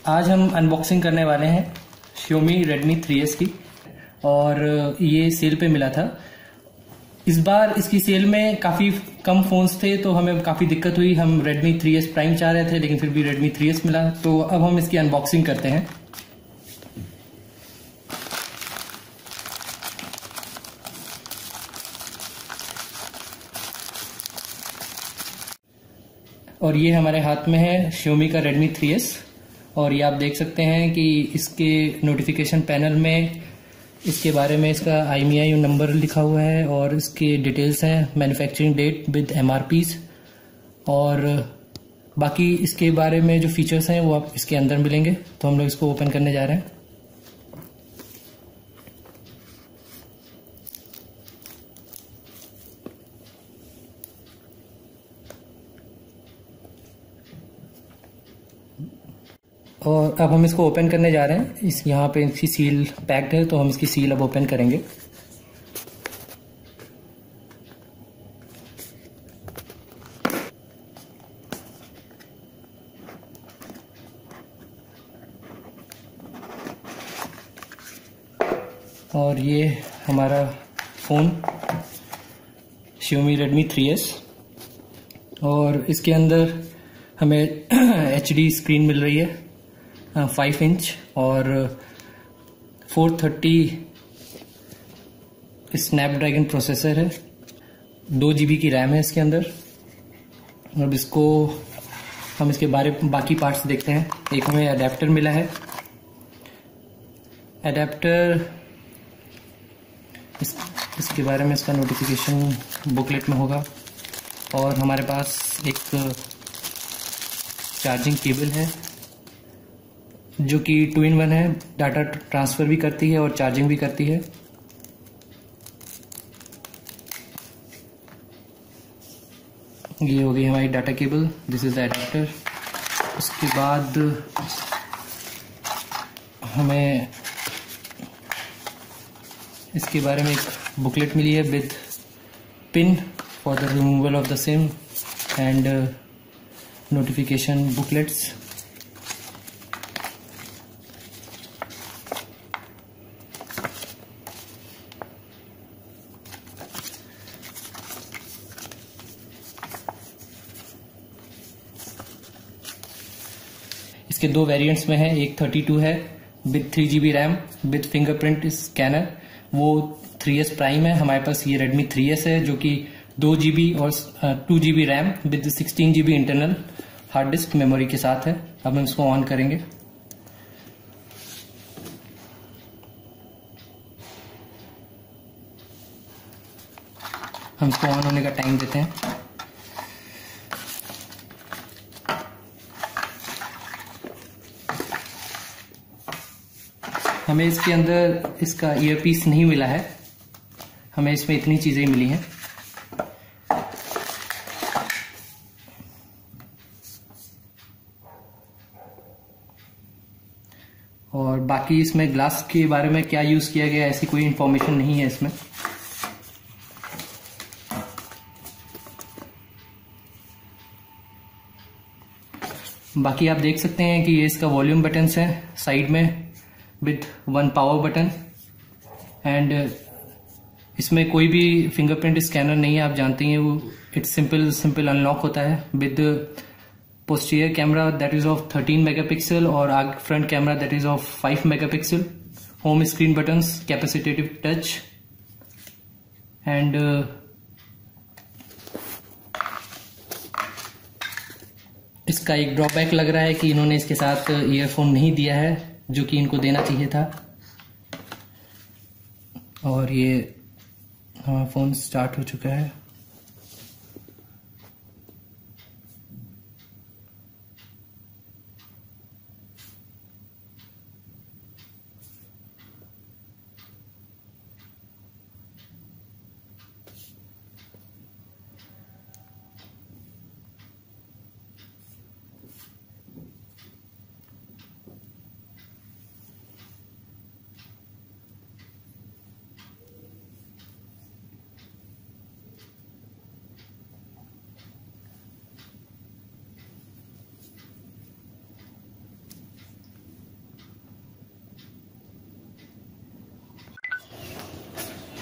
आज हम अनबॉक्सिंग करने वाले हैं Xiaomi Redmi 3S की, और ये सेल पे मिला था। इस बार इसकी सेल में काफ़ी कम फ़ोन्स थे तो हमें काफ़ी दिक्कत हुई। हम Redmi 3S प्राइम चाह रहे थे लेकिन फिर भी Redmi 3S मिला, तो अब हम इसकी अनबॉक्सिंग करते हैं। और ये हमारे हाथ में है Xiaomi का Redmi 3S, और ये आप देख सकते हैं कि इसके नोटिफिकेशन पैनल में इसके बारे में इसका IMEI नंबर लिखा हुआ है और इसके डिटेल्स हैं, मैन्युफैक्चरिंग डेट विद MRPs, और बाकी इसके बारे में जो फीचर्स हैं वो आप इसके अंदर मिलेंगे। तो हम लोग इसको ओपन करने जा रहे हैं। और अब हम इसको ओपन करने जा रहे हैं। इस यहाँ पे इसकी सील पैक्ड है तो हम इसकी सील अब ओपन करेंगे। और ये हमारा फ़ोन Xiaomi Redmi 3S, और इसके अंदर हमें HD स्क्रीन मिल रही है 5 इंच, और 430 स्नैपड्रैगन प्रोसेसर है, 2 GB की रैम है इसके अंदर। अब इसको हम इसके बाकी पार्ट्स देखते हैं। एक हमें अडेप्टर मिला है। अडेप्टर इसके बारे में इसका नोटिफिकेशन बुकलेट में होगा। और हमारे पास एक चार्जिंग केबल है जो कि 2-in-1 है, डाटा ट्रांसफ़र भी करती है और चार्जिंग भी करती है। ये हो गई हमारी data cable, this is the adapter. उसके बाद हमें इसके बारे में एक बुकलेट मिली है with pin for the removal of the SIM and notification booklets. इसके 2 वेरिएंट्स में है, एक 32 है with 3 GB RAM with fingerprint scanner, वो 3S प्राइम है। हमारे पास ये Redmi 3S है जो कि 2 GB और 2 GB RAM with 16 GB internal hard disk memory के साथ है। अब हम इसको ऑन करेंगे। हम इसको ऑन होने का टाइम देते हैं। हमें इसके अंदर इसका ईयरपीस नहीं मिला है, हमें इसमें इतनी चीजें मिली हैं। और बाकी इसमें ग्लास के बारे में क्या यूज किया गया ऐसी कोई इंफॉर्मेशन नहीं है इसमें। बाकी आप देख सकते हैं कि ये इसका वॉल्यूम बटन्स है साइड में विथ 1 पावर बटन, एंड इसमें कोई भी फिंगरप्रिंट स्कैनर नहीं है, आप जानते हैं वो इट्स सिंपल अनलॉक होता है with posterior camera that is of 13 megapixel और front camera that is of 5 megapixel. Home screen buttons, capacitive touch, and इसका एक ड्रॉबैक लग रहा है कि इन्होंने इसके साथ ईयरफोन नहीं दिया है जो कि इनको देना चाहिए था। और ये हमारा फोन स्टार्ट हो चुका है।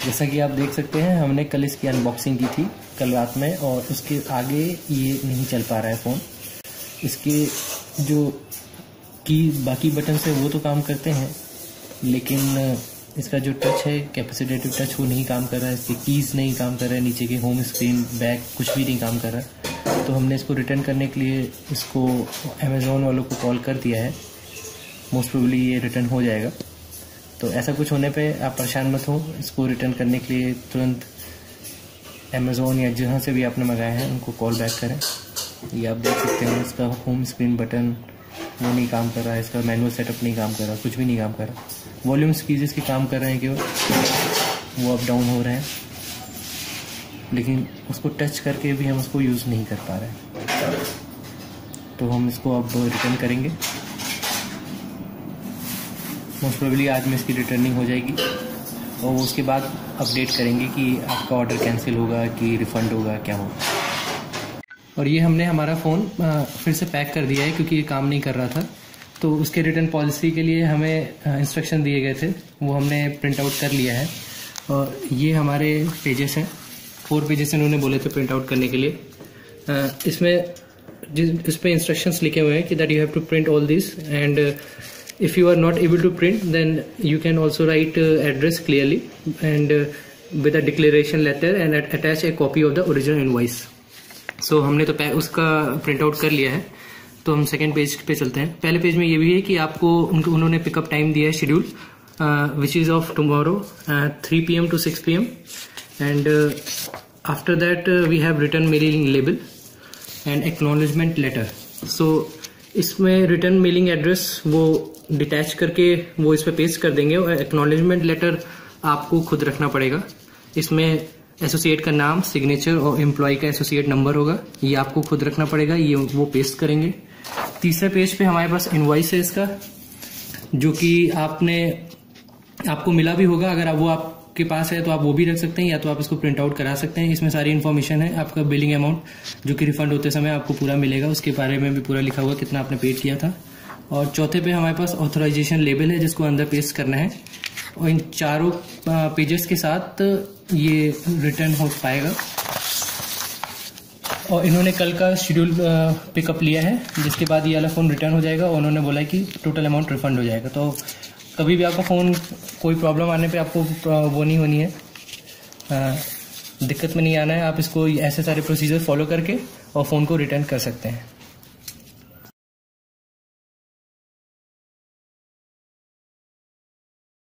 जैसा कि आप देख सकते हैं हमने कल इसकी अनबॉक्सिंग की थी कल रात में, और उसके आगे ये नहीं चल पा रहा है फ़ोन। इसके जो बाकी बटन है वो तो काम करते हैं, लेकिन इसका जो टच है कैपेसिटेटिव टच वो नहीं काम कर रहा है, इसके कीज़ नहीं काम कर रहा है, नीचे के होम स्क्रीन बैक कुछ भी नहीं काम कर रहा है। तो हमने इसको रिटर्न करने के लिए इसको अमेज़ॉन वालों को कॉल कर दिया है। मोस्ट प्रोबेबली ये रिटर्न हो जाएगा। तो ऐसा कुछ होने पे आप परेशान मत हो, इसको रिटर्न करने के लिए तुरंत अमेज़ॉन या जहाँ से भी आपने मंगाया है उनको कॉल बैक करें। ये आप देख सकते हैं इसका होम स्क्रीन बटन वो नहीं काम कर रहा है, इसका मैनुअल सेटअप नहीं काम कर रहा, कुछ भी नहीं काम कर रहा। वॉल्यूम कीज इसके काम कर रहे हैं केवल, वो अप डाउन हो रहे हैं, लेकिन उसको टच करके भी हम उसको यूज़ नहीं कर पा रहे हैं। तो हम इसको अब रिटर्न करेंगे। मोस्ट प्रोबेबली आज में इसकी रिटर्निंग हो जाएगी और उसके बाद अपडेट करेंगे कि आपका ऑर्डर कैंसिल होगा कि रिफ़ंड होगा, क्या होगा। और ये हमने हमारा फ़ोन फिर से पैक कर दिया है क्योंकि ये काम नहीं कर रहा था। तो उसके रिटर्न पॉलिसी के लिए हमें इंस्ट्रक्शन दिए गए थे, वो हमने प्रिंट आउट कर लिया है। और ये हमारे पेजेस हैं, 4 पेजेस इन्होंने बोले थे प्रिंट आउट करने के लिए। इसमें इस पर इंस्ट्रक्शंस लिखे हुए हैं कि that you have to print all this, and if you are not able to print then you can also write address clearly and with a declaration letter and attach a copy of the original invoice. So हमने तो उसका print out कर लिया है। तो हम second page पे चलते हैं। पहले पेज में ये भी है कि आपको उन्होंने पिकअप टाइम दिया है schedule, which is of tomorrow 3 PM to 6 PM, and after that we have return mailing label and acknowledgement letter. So इसमें रिटर्न मेलिंग एड्रेस वो डिटैच करके वो इस पे पेस्ट कर देंगे, और एक्नॉलेजमेंट लेटर आपको खुद रखना पड़ेगा। इसमें एसोसिएट का नाम, सिग्नेचर और एम्प्लॉय का एसोसिएट नंबर होगा, ये आपको खुद रखना पड़ेगा, ये वो पेस्ट करेंगे। तीसरे पेज पे हमारे पास इनवॉइस है इसका, जो कि आपको मिला भी होगा। अगर वो आपके पास है तो आप वो भी रख सकते हैं, या तो आप इसको प्रिंट आउट करा सकते हैं। इसमें सारी इन्फॉर्मेशन है, आपका बिलिंग अमाउंट जो कि रिफंड होते समय आपको पूरा मिलेगा, उसके बारे में भी पूरा लिखा हुआ कितना आपने पेड किया था। और चौथे पे हमारे पास ऑथराइजेशन लेबल है जिसको अंदर पेस्ट करना है, और इन चारों पेजेस के साथ ये रिटर्न हो पाएगा। और इन्होंने कल का शेड्यूल पिकअप लिया है, जिसके बाद ये वाला फ़ोन रिटर्न हो जाएगा, और उन्होंने बोला है कि टोटल अमाउंट रिफंड हो जाएगा। तो कभी भी आपका फ़ोन कोई प्रॉब्लम आने पे आपको वो नहीं होनी है, दिक्कत में नहीं आना है। आप इसको ऐसे सारे प्रोसीजर फॉलो करके और फ़ोन को रिटर्न कर सकते हैं।